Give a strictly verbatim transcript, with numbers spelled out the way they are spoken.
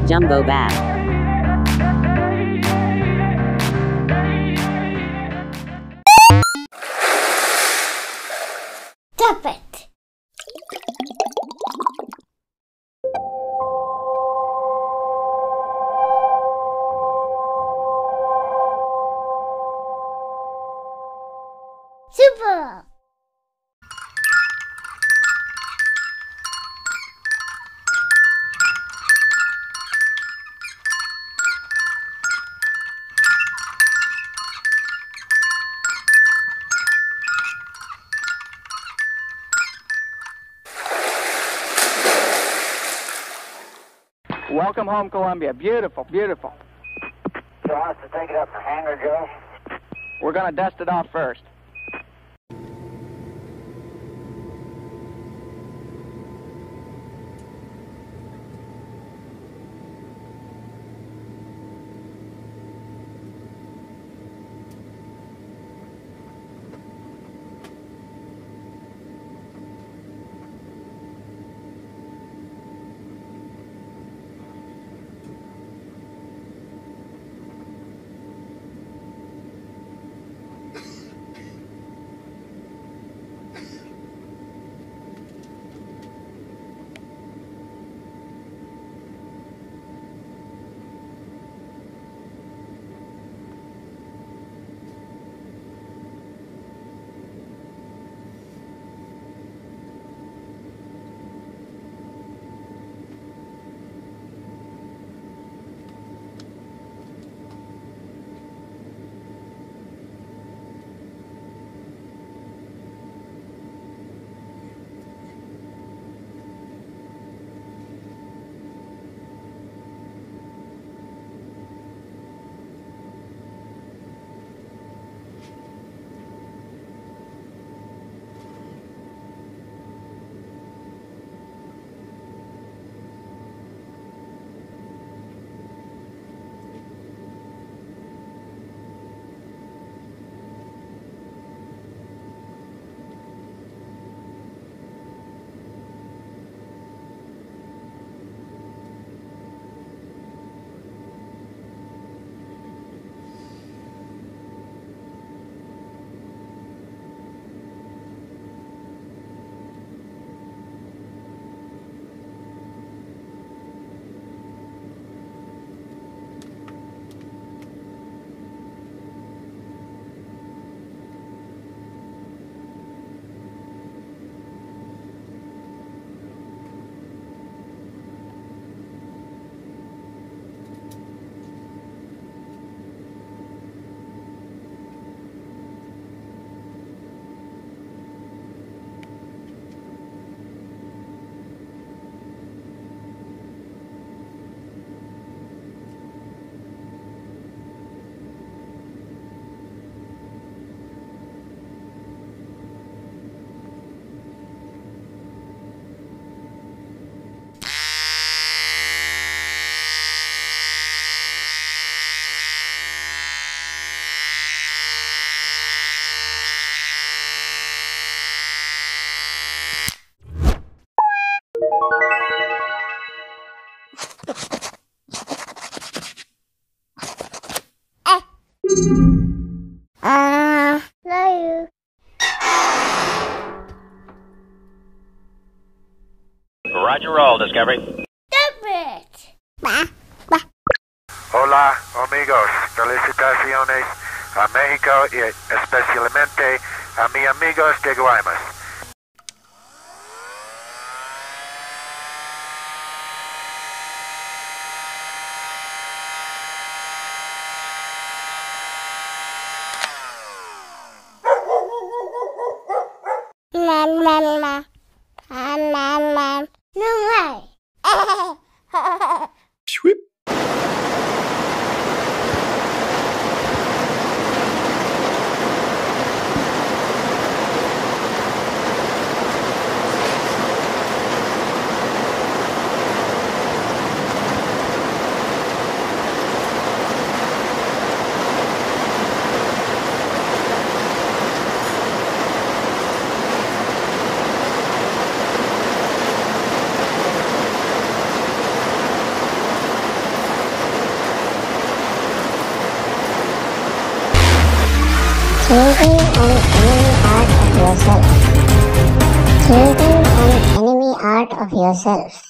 jumbo bath. Stop it! Super! Welcome home, Columbia. Beautiful, beautiful. So I have to take it up the hangar, Joe? We're going to dust it off first. Uh, love you. Roger roll, Discovery. Stop it! Bah, bah. Hola, amigos. Felicitaciones a México y especialmente a mis amigos de Guaymas. La la la. La la la. No way. Sweep. Thinking an enemy art of yourself. Thinking an enemy art of yourself.